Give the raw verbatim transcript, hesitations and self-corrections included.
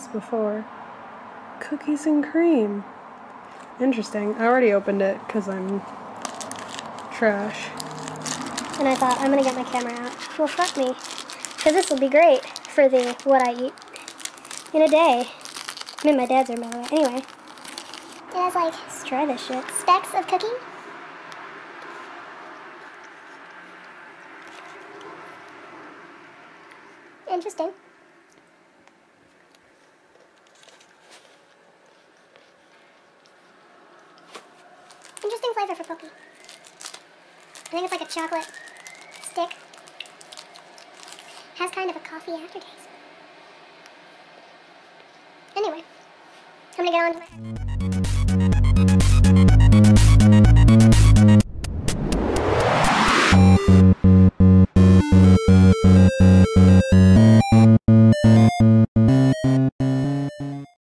this before. Cookies and cream. Interesting. I already opened it because I'm trash. And I thought, I'm gonna get my camera out. Well, fuck me. Because this will be great for the what I eat in a day. I'm in my dad's room, by the way. Anyway. It has like, let's try this shit. Specks of cookie. Interesting. Interesting flavor for cookie. I think it's like a chocolate stick. Has kind of a coffee aftertaste. Anyway, I'm gonna get on to my...